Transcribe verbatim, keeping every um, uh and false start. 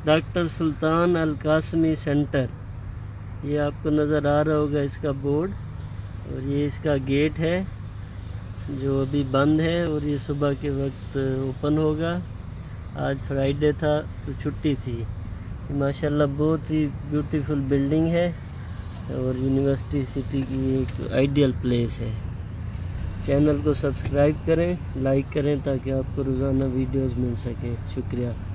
Doctor Sultan Al Qasimi centre, ये आपको नज़र आ रहा होगा इसका बोर्ड। और ये इसका गेट है जो अभी बंद है और ये सुबह के वक्त ओपन होगा। आज फ्राइडे था तो छुट्टी थी। माशाल्लाह बहुत ही ब्यूटीफुल बिल्डिंग है और यूनिवर्सिटी सिटी की एक आइडियल प्लेस है। चैनल को सब्सक्राइब करें, लाइक करें ताकि आपको रोज़ाना वीडियोस मिल सके। शुक्रिया।